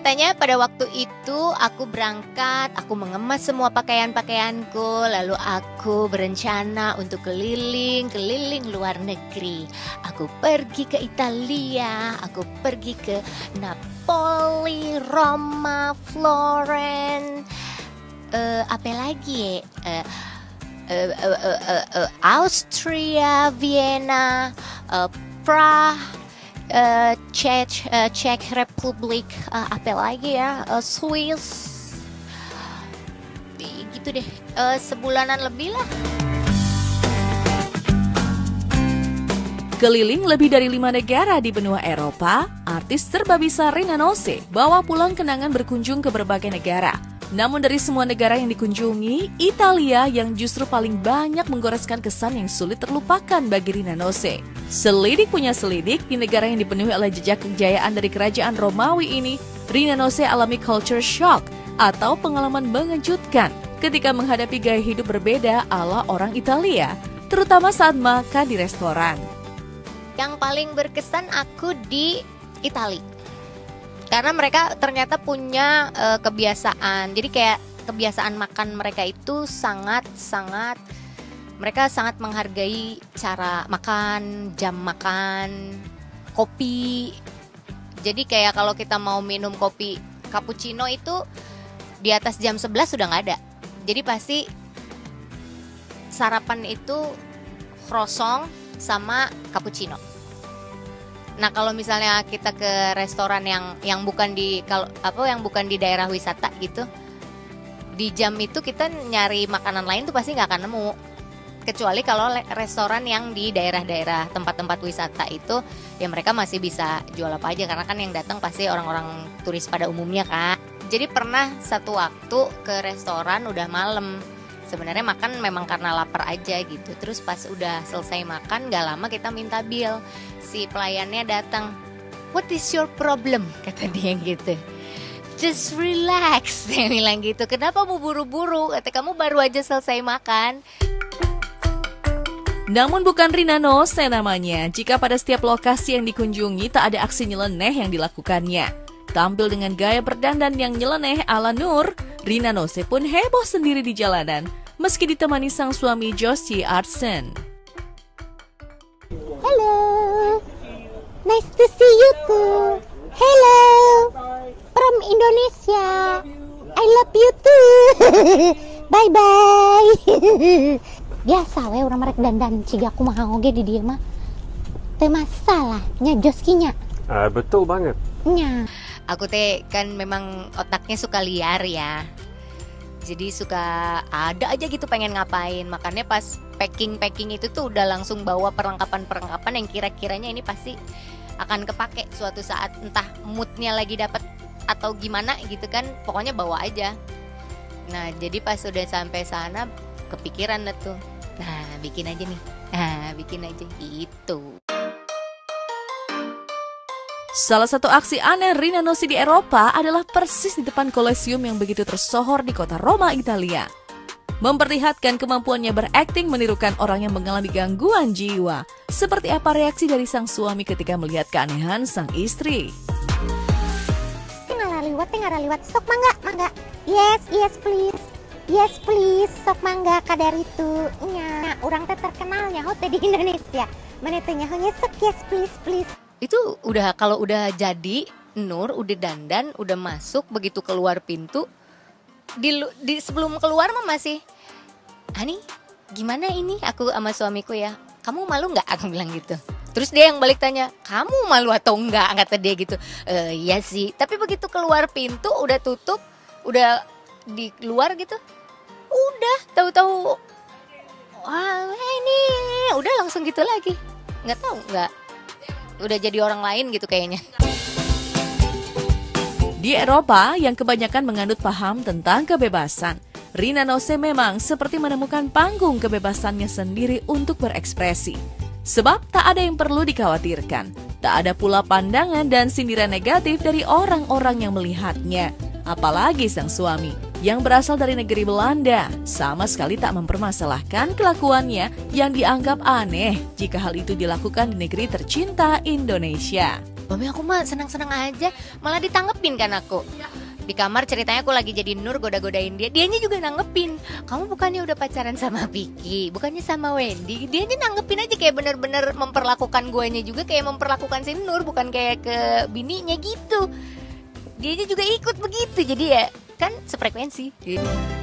Ceritanya pada waktu itu aku berangkat, aku mengemas semua pakaian-pakaianku, lalu aku berencana untuk keliling luar negeri. Aku pergi ke Italia, aku pergi ke Napoli, Roma, Florence, apa lagi ya? Austria, Vienna, Prague, Czech Republic, apa lagi ya, Swiss, gitu deh, sebulanan lebih lah. Keliling lebih dari 5 negara di benua Eropa, artis serba bisa Rina Nose bawa pulang kenangan berkunjung ke berbagai negara. Namun dari semua negara yang dikunjungi, Italia yang justru paling banyak menggoreskan kesan yang sulit terlupakan bagi Rina Nose. Selidik punya selidik, di negara yang dipenuhi oleh jejak kejayaan dari kerajaan Romawi ini, Rina Nose alami culture shock atau pengalaman mengejutkan ketika menghadapi gaya hidup berbeda ala orang Italia, terutama saat makan di restoran. Yang paling berkesan aku di Italia. Karena mereka ternyata punya kebiasaan. Jadi kayak kebiasaan makan mereka itu mereka sangat menghargai cara makan, jam makan, kopi. Jadi kayak kalau kita mau minum kopi cappuccino itu di atas jam 11 sudah nggak ada. Jadi pasti sarapan itu croissant sama cappuccino. Nah, kalau misalnya kita ke restoran yang bukan di yang bukan di daerah wisata gitu, di jam itu kita nyari makanan lain tuh pasti nggak akan nemu. Kecuali kalau restoran yang di daerah-daerah tempat-tempat wisata itu, ya mereka masih bisa jual apa aja karena kan yang datang pasti orang-orang turis pada umumnya kan. Jadi pernah satu waktu ke restoran udah malam. Sebenarnya makan memang karena lapar aja gitu. Terus pas udah selesai makan gak lama kita minta bill. Si pelayannya datang. "What is your problem?" kata dia gitu. "Just relax," dia bilang gitu. "Kenapa mau buru-buru? Kata kamu baru aja selesai makan." Namun bukan Rina Nose namanya jika pada setiap lokasi yang dikunjungi tak ada aksi nyeleneh yang dilakukannya. Tampil dengan gaya berdandan yang nyeleneh ala Nur, Rina Nose pun heboh sendiri di jalanan meski ditemani sang suami Joshi Artsen. Hello, nice to see you too. Hello, from Indonesia. I love you too. Bye bye. Biasa we orang merek dandan ciga aku mah oge di dieu mah. Teu masalah nya Joskinya. Betul banget. Nya. Aku teh kan memang otaknya suka liar ya. Jadi suka ada aja gitu pengen ngapain. Makanya pas packing itu tuh udah langsung bawa perlengkapan yang kira-kiranya ini pasti akan kepake suatu saat, entah moodnya lagi dapet atau gimana gitu kan. Pokoknya bawa aja. Nah, jadi pas udah sampai sana kepikiran lah tuh. Nah, bikin aja nih. Bikin aja gitu. Salah satu aksi aneh Rina Nose di Eropa adalah persis di depan Colosseum yang begitu tersohor di kota Roma, Italia. Memperlihatkan kemampuannya berakting menirukan orang yang mengalami gangguan jiwa. Seperti apa reaksi dari sang suami ketika melihat keanehan sang istri? Ngaraliwat, sok mangga. Yes please. Yes please, sok mangga kadar itu. Nya, urang teh terkenalnya teh di Indonesia. Mana teh nyahonya sok yes please. Itu udah, kalau udah jadi Nur, udah dandan, udah masuk, begitu keluar pintu, di sebelum keluar mah masih, "Ani, gimana ini?" Aku sama suamiku ya, "Kamu malu nggak?" Aku bilang gitu. Terus dia yang balik tanya, "Kamu malu atau enggak?" Kata dia gitu. Iya sih. Tapi begitu keluar pintu, udah tutup, udah di luar gitu, udah tahu-tahu, wah ini udah langsung gitu lagi. Nggak udah jadi orang lain gitu kayaknya. Di Eropa yang kebanyakan menganut paham tentang kebebasan, Rina Nose memang seperti menemukan panggung kebebasannya sendiri untuk berekspresi. Sebab tak ada yang perlu dikhawatirkan, tak ada pula pandangan dan sindiran negatif dari orang-orang yang melihatnya. Apalagi sang suami yang berasal dari negeri Belanda sama sekali tak mempermasalahkan kelakuannya yang dianggap aneh jika hal itu dilakukan di negeri tercinta Indonesia. Mami aku mah senang-senang aja, malah ditanggepin kan aku. Di kamar ceritanya aku lagi jadi Nur goda-godain dia. Dianya juga nanggepin. Kamu bukannya udah pacaran sama Vicky, bukannya sama Wendy. Dianya nanggepin aja kayak bener-bener memperlakukan guanya juga kayak memperlakukan si Nur, bukan kayak ke bininya gitu. Dianya juga ikut begitu. Jadi ya kan sefrekuensi.